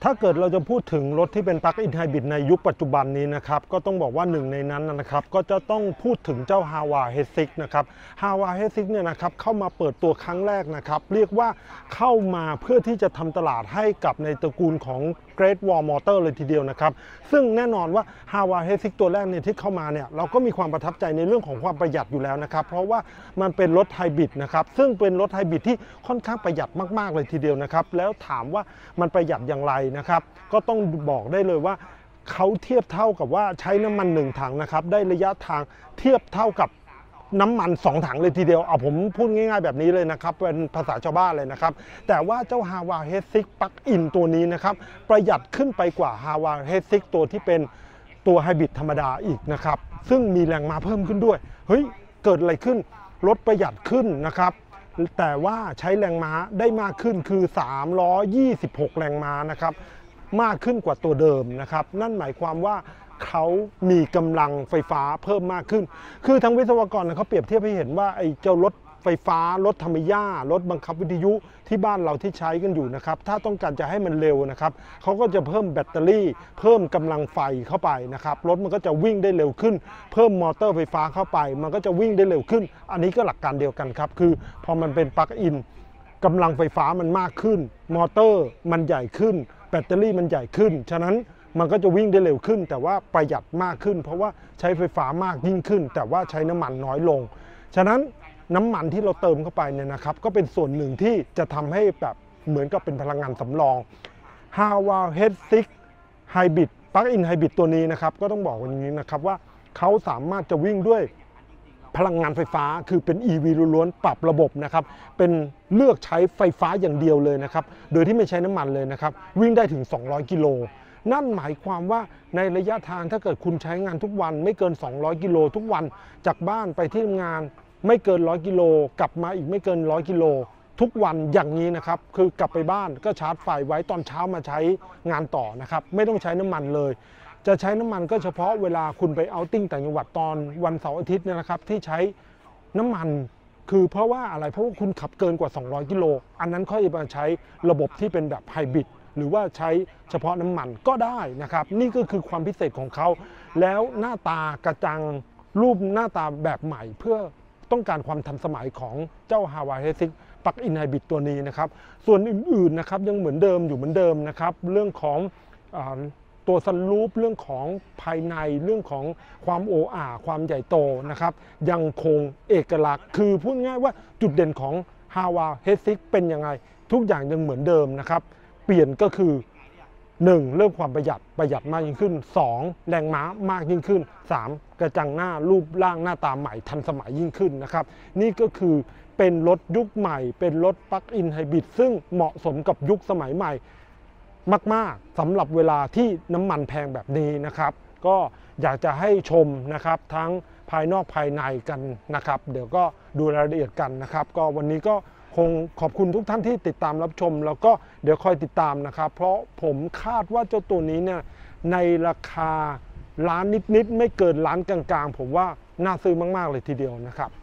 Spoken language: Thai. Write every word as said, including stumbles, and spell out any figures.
ถ้าเกิดเราจะพูดถึงรถที่เป็นปลั๊กอินไฮบริดในยุคปัจจุบันนี้นะครับก็ต้องบอกว่าหนึ่งในนั้นนะครับก็จะต้องพูดถึงเจ้า ฮาวา เอช ซิกซ์ นะครับ ฮาวา เอช ซิกซ์ เนี่ยนะครับเข้ามาเปิดตัวครั้งแรกนะครับเรียกว่าเข้ามาเพื่อที่จะทำตลาดให้กับในตระกูลของ Great Wall Motor เลยทีเดียวนะครับซึ่งแน่นอนว่า ฮาวา เอช ซิกซ์ ตัวแรกเนี่ยที่เข้ามาเนี่ยเราก็มีความประทับใจในเรื่องของความประหยัดอยู่แล้วนะครับเพราะว่ามันเป็นรถไฮบริดนะครับซึ่งเป็นรถไฮบริดที่ค่อนข้างประหยัดมากๆเลยทีเดียวนะครับแล้วถามว่ามันประหยัดอย่างไรนะครับก็ต้องบอกได้เลยว่าเขาเทียบเท่ากับว่าใช้น้ำมันหนึ่งถังนะครับได้ระยะทางเทียบเท่ากับน้ำมันสองถังเลยทีเดียวเอาผมพูดง่ายๆแบบนี้เลยนะครับเป็นภาษาชาวบ้านเลยนะครับแต่ว่าเจ้า ฮาวา เอช ซิกซ์ Plug-in ตัวนี้นะครับประหยัดขึ้นไปกว่า ฮาวา เอช ซิกซ์ ตัวที่เป็นตัวไฮบริดธรรมดาอีกนะครับซึ่งมีแรงม้าเพิ่มขึ้นด้วยเฮ้ยเกิดอะไรขึ้นรถประหยัดขึ้นนะครับแต่ว่าใช้แรงม้าได้มากขึ้นคือสามร้อยยี่สิบหกแรงม้านะครับมากขึ้นกว่าตัวเดิมนะครับนั่นหมายความว่าเขามีกำลังไฟฟ้าเพิ่มมากขึ้นคือทางวิศวกรเขาเปรียบเทียบให้เห็นว่าไอ้เจ้ารถไฟฟ้ารถธรรมย่ารถบังคับวิทยุที่บ้านเราที่ใช้กันอยู่นะครับถ้าต้องการจะให้มันเร็วนะครับเขาก็จะเพิ่มแบตเตอรี่เพิ่มกำลังไฟเข้าไปนะครับรถมันก็จะวิ่งได้เร็วขึ้นเพิ่มมอเตอร์ไฟฟ้าเข้าไปมันก็จะวิ่งได้เร็วขึ้นอันนี้ก็หลักการเดียวกันครับคือพอมันเป็นปลั๊กอินกำลังไฟฟ้ามันมากขึ้นมอเตอร์มันใหญ่ขึ้นแบตเตอรี่มันใหญ่ขึ้นฉะนั้นมันก็จะวิ่งได้เร็วขึ้นแต่ว่าประหยัดมากขึ้นเพราะว่าใช้ไฟฟ้ามากยิ่งขึ้นแต่ว่าใช้น้ำมันน้อยลงฉะนั้นน้ำมันที่เราเติมเข้าไปเนี่ยนะครับก็เป็นส่วนหนึ่งที่จะทำให้แบบเหมือนกับเป็นพลังงานสำรอง ฮาวา เอช ซิกซ์ Hybrid Plug-in Hybrid ตัวนี้นะครับก็ต้องบอกอย่างนี้นะครับว่าเขาสามารถจะวิ่งด้วยพลังงานไฟฟ้าคือเป็น อี วี ล้วนๆปรับระบบนะครับเป็นเลือกใช้ไฟฟ้าอย่างเดียวเลยนะครับโดยที่ไม่ใช้น้ำมันเลยนะครับวิ่งได้ถึงสองร้อยกิโลนั่นหมายความว่าในระยะทางถ้าเกิดคุณใช้งานทุกวันไม่เกินสองร้อยกิโลทุกวันจากบ้านไปที่ทำงานไม่เกินร้อยกิโลกลับมาอีกไม่เกินร้อยกิโลทุกวันอย่างนี้นะครับคือกลับไปบ้านก็ชาร์จไฟไว้ตอนเช้ามาใช้งานต่อนะครับไม่ต้องใช้น้ำมันเลยจะใช้น้ำมันก็เฉพาะเวลาคุณไปเอาท์ติ้งต่างจังหวัดตอนวันเสาร์อาทิตย์เนี่ยนะครับที่ใช้น้ำมันคือเพราะว่าอะไรเพราะว่าคุณขับเกินกว่าสองร้อยกิโลอันนั้นค่อยมาใช้ระบบที่เป็นแบบไฮบริดหรือว่าใช้เฉพาะน้ำมันก็ได้นะครับนี่ก็คือความพิเศษของเขาแล้วหน้าตากระจังรูปหน้าตาแบบใหม่เพื่อต้องการความทันสมัยของเจ้า ฮาวา เอช ซิกซ์ Plug-in Hybrid ตัวนี้นะครับส่วนอื่นๆนะครับยังเหมือนเดิมอยู่เหมือนเดิมนะครับเรื่องของตัวซันรูฟเรื่องของภายในเรื่องของความโอ้อาความใหญ่โตนะครับยังคงเอกลักษณ์คือพูดง่ายว่าจุดเด่นของ ฮาวา เอช ซิกซ์ เป็นยังไงทุกอย่างยังเหมือนเดิมนะครับเปลี่ยนก็คือหนึ่งเรื่องความประหยัดประหยัดมากยิ่งขึ้นสองแรงม้ามากยิ่งขึ้นสามกระจังหน้ารูปร่างหน้าตาใหม่ทันสมัยยิ่งขึ้นนะครับนี่ก็คือเป็นรถยุคใหม่เป็นรถปลั๊กอินไฮบริดซึ่งเหมาะสมกับยุคสมัยใหม่มากๆสำหรับเวลาที่น้ำมันแพงแบบนี้นะครับก็อยากจะให้ชมนะครับทั้งภายนอกภายในกันนะครับเดี๋ยวก็ดูรายละเอียดกันนะครับก็วันนี้ก็คงขอบคุณทุกท่านที่ติดตามรับชมแล้วก็เดี๋ยวคอยติดตามนะครับเพราะผมคาดว่าเจ้าตัวนี้เนี่ยในราคาล้านนิดๆไม่เกินล้านกลางๆผมว่าน่าซื้อมากๆเลยทีเดียวนะครับ